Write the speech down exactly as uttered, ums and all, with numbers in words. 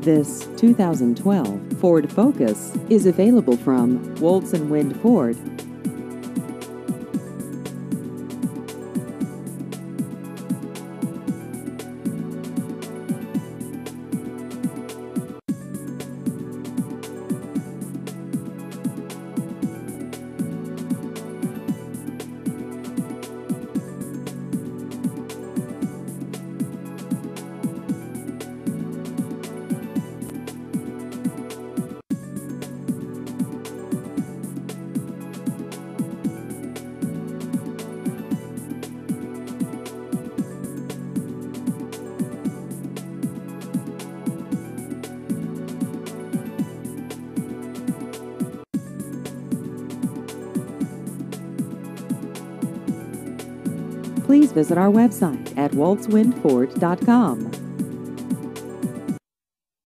This two thousand twelve Ford Focus is available from Woltz and Wind Ford. Please visit our website at woltz wind ford dot com.